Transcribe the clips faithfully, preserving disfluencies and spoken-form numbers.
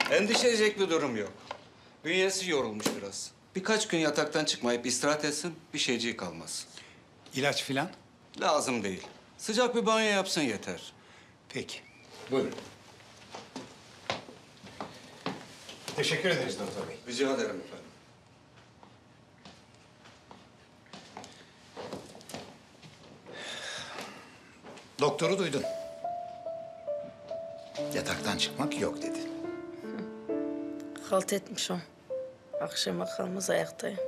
Endişe edecek bir durum yok. Bünyesi yorulmuş biraz. Birkaç gün yataktan çıkmayıp istirahat etsin, bir şeyciği kalmaz. İlaç filan? Lazım değil. Sıcak bir banyo yapsın yeter. Peki. Buyurun. Teşekkür ederiz doktor bey. Rica ederim efendim. Doktoru duydun. Yataktan çıkmak yok dedi. Halt etmiş o. Akşama kalmaz ayaktayım.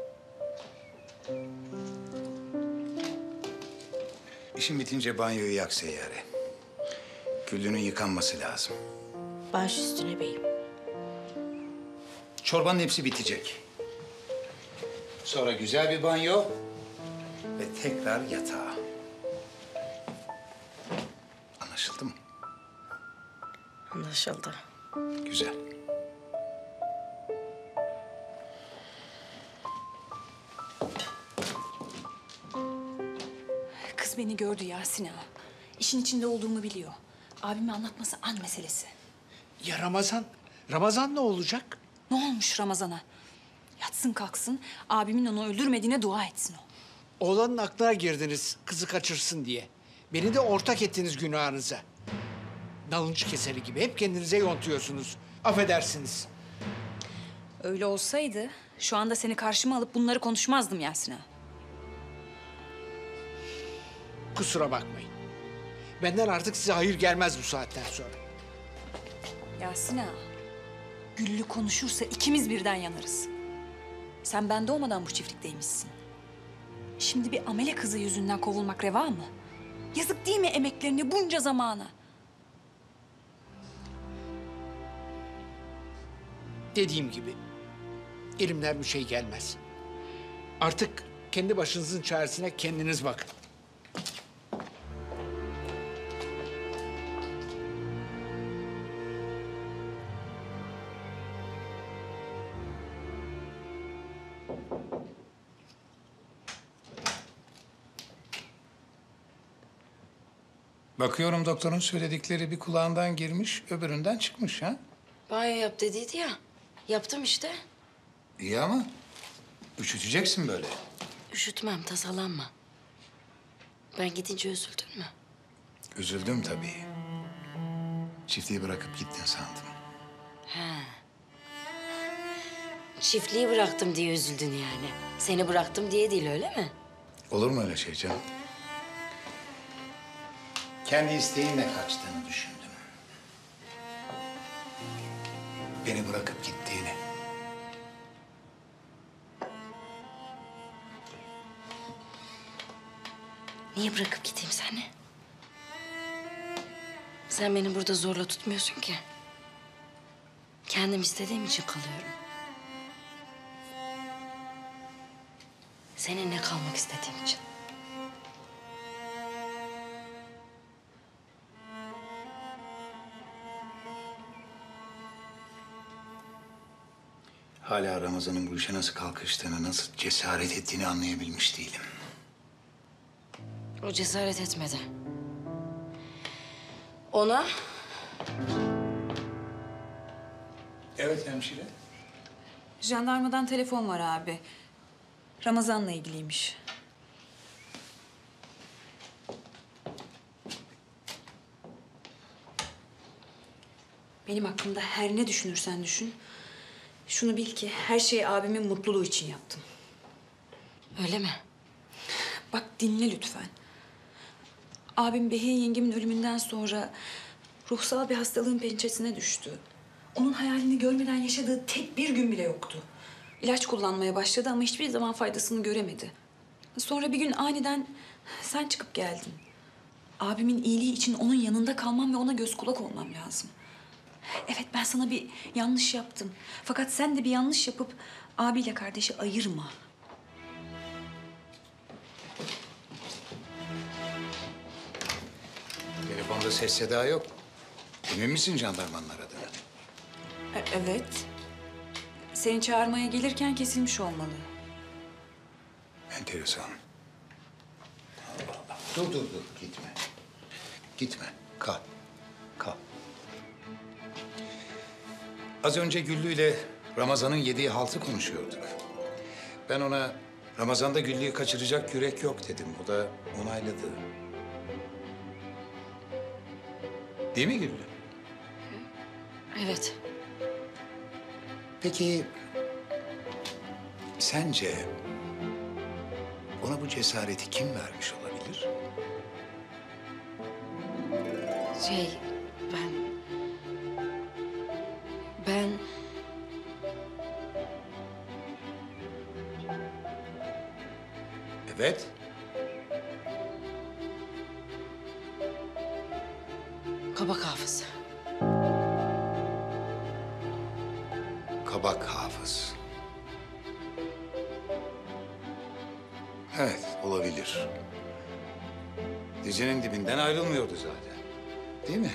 İşin bitince banyoyu yak Seyyare. Güllü'nün yıkanması lazım. Baş üstüne beyim. Çorbanın hepsi bitecek. Sonra güzel bir banyo ve tekrar yatağa. Anlaşıldı mı? Anlaşıldı. Güzel. Kız beni gördü Yasin ağa. İşin içinde olduğumu biliyor. Abime anlatması an meselesi. Ya Ramazan? Ramazan ne olacak? Ne olmuş Ramazan'a? Yatsın kalksın, abimin onu öldürmediğine dua etsin o. Oğlanın aklına girdiniz kızı kaçırsın diye. Beni de ortak ettiniz günahınıza. Nalıncı keseri gibi hep kendinize yontuyorsunuz. Affedersiniz. Öyle olsaydı şu anda seni karşıma alıp bunları konuşmazdım Yasin ağa. Kusura bakmayın. Benden artık size hayır gelmez bu saatten sonra. Yasin ağa, Güllü konuşursa ikimiz birden yanarız. Sen ben doğmadan bu çiftlikteymişsin. Şimdi bir amele kızı yüzünden kovulmak reva mı? Yazık değil mi emeklerini bunca zamana? Dediğim gibi elimden bir şey gelmez. Artık kendi başınızın çaresine kendiniz bakın. Bakıyorum doktorun söyledikleri bir kulağından girmiş, öbüründen çıkmış ha? Banyo yap dediydi ya. Yaptım işte. İyi ama üşüteceksin böyle. Üşütmem, tasalanma. Ben gidince üzüldün mü? Üzüldüm tabii. Çiftliği bırakıp gittin sandım. He. Çiftliği bıraktım diye üzüldün yani. Seni bıraktım diye değil, öyle mi? Olur mu öyle şey canım? Kendi isteğinle kaçtığını düşündüm. Beni bırakıp gittiğini. Niye bırakıp gideyim seni? Sen beni burada zorla tutmuyorsun ki. Kendim istediğim için kalıyorum. Seninle kalmak istediğim için. Hala Ramazan'ın bu işe nasıl kalkıştığını, nasıl cesaret ettiğini anlayabilmiş değilim. O cesaret etmedi. Ona Evet hemşire. Jandarmadan telefon var abi. Ramazan'la ilgiliymiş. Benim hakkımda her ne düşünürsen düşün. Şunu bil ki her şeyi abimin mutluluğu için yaptım. öyle mi? Bak dinle lütfen. Abim Behiye yengemin ölümünden sonra ruhsal bir hastalığın pençesine düştü. Onun hayalini görmeden yaşadığı tek bir gün bile yoktu. İlaç kullanmaya başladı ama hiçbir zaman faydasını göremedi. Sonra bir gün aniden sen çıkıp geldin. Abimin iyiliği için onun yanında kalmam ve ona göz kulak olmam lazım. Evet, ben sana bir yanlış yaptım. Fakat sen de bir yanlış yapıp abiyle kardeşi ayırma. Telefonda ses seda yok. Emin misin jandarmanın aradığını? E- evet. Seni çağırmaya gelirken kesilmiş olmalı. Enteresan. Allah Allah. Dur dur dur gitme. Gitme. Kal. Kal. Az önce Güllü ile Ramazan'ın yediği haltı konuşuyorduk. Ben ona Ramazan'da Güllü'yü kaçıracak yürek yok dedim. O da onayladı. Değil mi Güllü? Evet. Peki sence ona bu cesareti kim vermiş olabilir? Şey, ben... Ben... Evet. Kabak hafız. Kabak hafız. Evet, olabilir. Dizinin dibinden ayrılmıyordu zaten. Değil mi?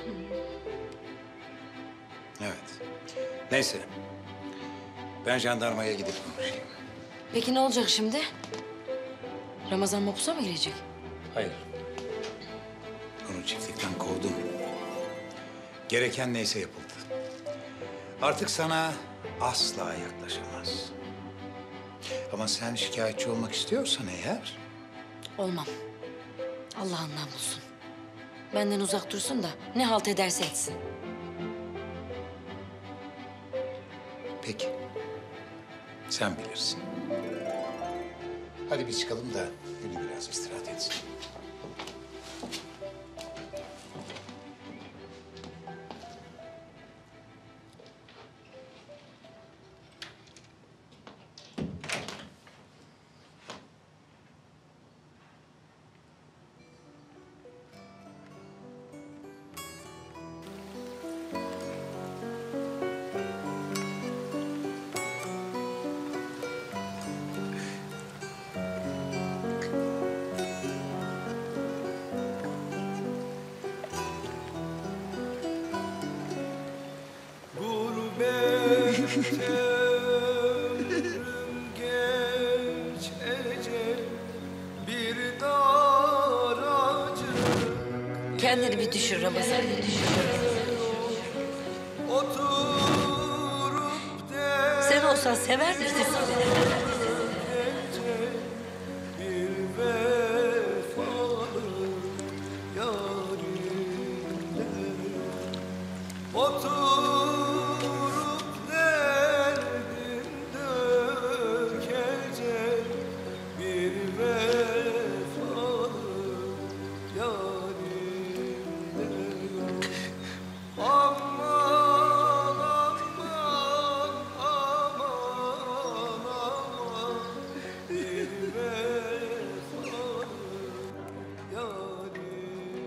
Evet. Neyse. Ben jandarmaya gidip konuşayım. Peki ne olacak şimdi? Ramazan mapusa mı girecek? Hayır. Onu çiftlikten kovdum. Gereken neyse yapıldı. Artık sana asla yaklaşamaz. Ama sen şikayetçi olmak istiyorsan eğer... Olmam. Allah'ından bulsun. Benden uzak dursun da ne halt ederse etsin. Peki. Sen bilirsin. Hadi biz çıkalım da Gülü biraz istirahat etsin. Ömrüm geçecek bir daracık. Kendini bir düşür Ramazan. Bir düşür. Oturup de Sen olsan sever miydin? bir vefalı yarimle oturup derdin dökecek bir vefalı yarimle aman aman aman aman bir vefalı yarimle.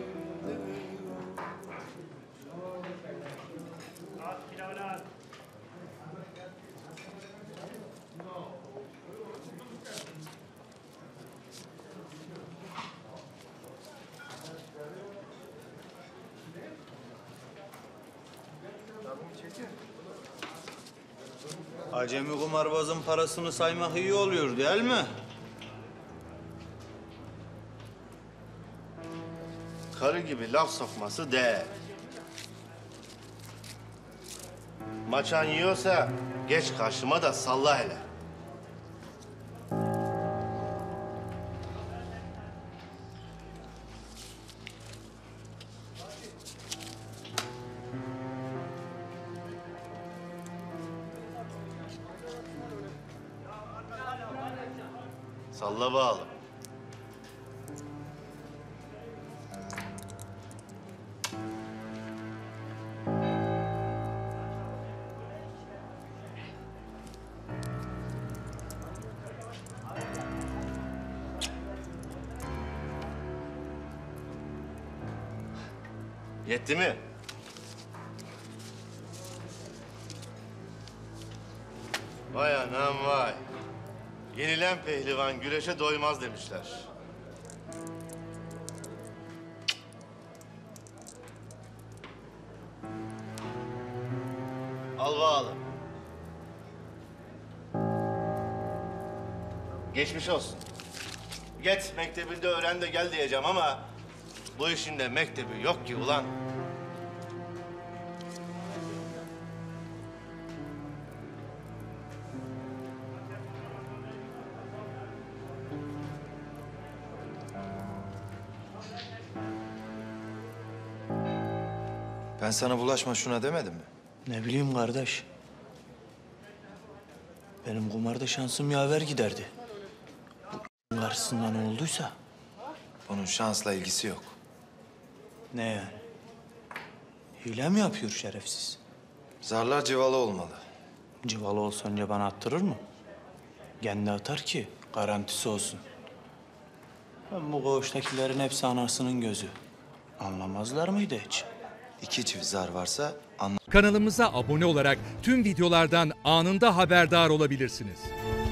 Acemi kumarbazın parasını saymak iyi oluyor değil mi? Karı gibi laf sokması de. Maçan yiyorsa geç karşıma da salla hele. Salla bağlı. Yetti mi? Vay anam vay. Yenilen pehlivan güreşe doymaz demişler. Al bakalım. Geçmiş olsun. Git mektebinde öğren de gel diyeceğim ama bu işin de mektebi yok ki ulan. Ben sana bulaşma şuna demedim mi? Ne bileyim kardeş. Benim kumarda şansım yaver giderdi. Bu karşısında ne olduysa. Bunun şansla ilgisi yok. Ne yani? Hile mi yapıyor şerefsiz? Zarlar civalı olmalı. Civalı olsa önce bana attırır mı? Kendi atar ki garantisi olsun. Ben bu koğuştakilerin hepsi anasının gözü. Anlamazlar mıydı hiç? İki çift zar varsa anla. Kanalımıza abone olarak tüm videolardan anında haberdar olabilirsiniz.